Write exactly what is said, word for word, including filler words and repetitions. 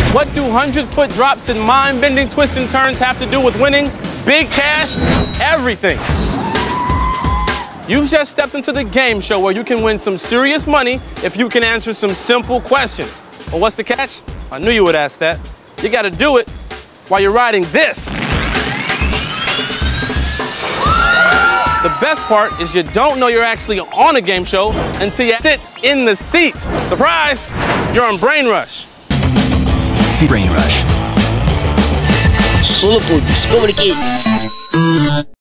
What do hundred-foot drops and mind-bending twists and turns have to do with winning? Big cash? Everything. You've just stepped into the game show where you can win some serious money if you can answer some simple questions. Well, what's the catch? I knew you would ask that. You gotta do it while you're riding this. The best part is you don't know you're actually on a game show until you sit in the seat. Surprise! You're on BrainRush. BrainRush. Solo por Discovery Kids.